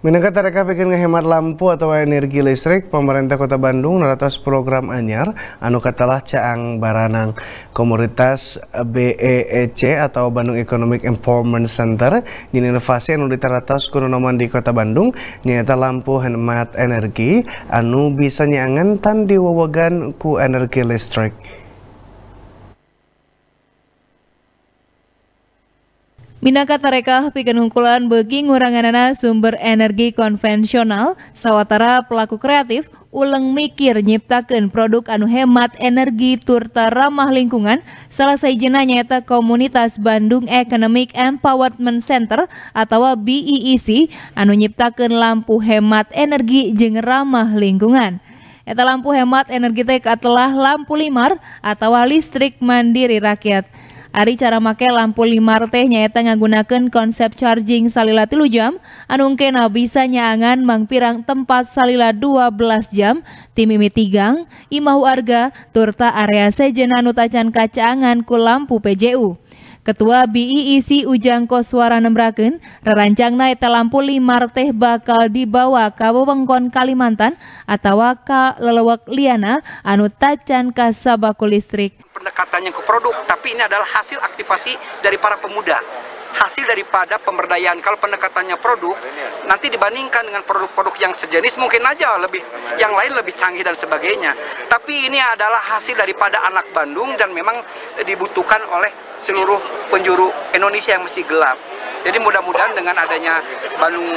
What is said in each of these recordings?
Minangka tareka bikin ngehemat lampu atau energi listrik, pemerintah Kota Bandung neratos program anyar anu katalah caang baranang. Komunitas BEEC atau Bandung Economic Empowerment Center jeung inovasi anu ditaratos ku nonoman di Kota Bandung nyaeta lampu hemat energi anu bisa nyaangan tan diwewegan ku energi listrik. Minangka tarekah pikeun ungkulan beuki nguranganana sumber energi konvensional, sawatara pelaku kreatif uleng mikir nyiptakeun produk anu hemat energi turta ramah lingkungan. Salah saejeuna nyaeta komunitas Bandung Economic Empowerment Center atau BEEC anu nyiptakeun lampu hemat energi jeung ramah lingkungan. Eta lampu hemat energi teh adalah lampu limar atau listrik mandiri rakyat. Ari cara make lampu limar teh nyaeta ngagunakeun konsep charging salila 3 jam anu engkena bisa nyaangan mangpirang tempat salila 12 jam ti mimiti gang, imah warga turta area sejeuna anu tacan kacaangan ku lampu PJU. Ketua BEEC Ujang Koswara nembrakeun rarancangna eta lampu limar teh bakal dibawa ka wewengkon Kalimantan atawa ka lelewek liana anu tacan ka sabaku listrik. Pendekatannya ke produk, tapi ini adalah hasil aktivasi dari para pemuda, hasil daripada pemberdayaan. Kalau pendekatannya produk, nanti dibandingkan dengan produk-produk yang sejenis mungkin aja yang lain lebih canggih dan sebagainya. Tapi ini adalah hasil daripada anak Bandung dan memang dibutuhkan oleh seluruh penjuru Indonesia yang masih gelap. Jadi mudah-mudahan dengan adanya Bandung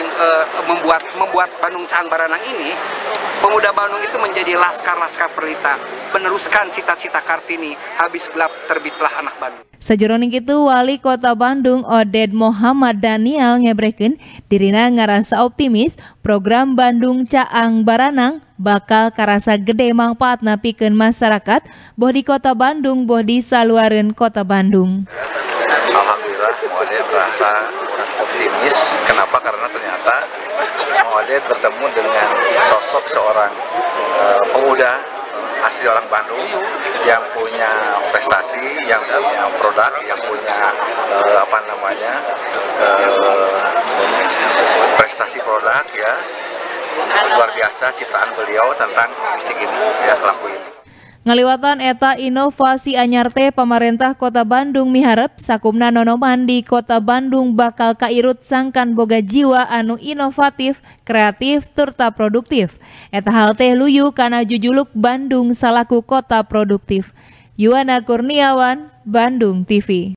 membuat Bandung Caang Baranang ini, pemuda Bandung itu menjadi laskar-laskar pelita, meneruskan cita-cita Kartini, habis gelap terbitlah anak Bandung. Sajeroning kitu Wali Kota Bandung Oded Muhammad Daniel ngebrekeun dirina ngarasa optimis program Bandung Caang Baranang bakal karasa gede mangpaatna pikeun masyarakat boh di Kota Bandung boh di saluareun Kota Bandung. Alhamdulillah Oded merasa optimis. Kenapa? Karena ternyata Oded bertemu dengan sosok seorang pemuda asli orang Bandung yang punya prestasi, yang punya produk, yang punya prestasi produk ya luar biasa ciptaan beliau tentang listrik ini ya, lampu ini. Ngaliwatan eta inovasi anyar teh pamarentah Kota Bandung miharep sakumna nonoman di Kota Bandung bakal kairut sangkan boga jiwa anu inovatif, kreatif, turta produktif. Eta hal teh luyu kana jujuluk Bandung salaku kota produktif. Yuwana Kurniawan, Bandung TV.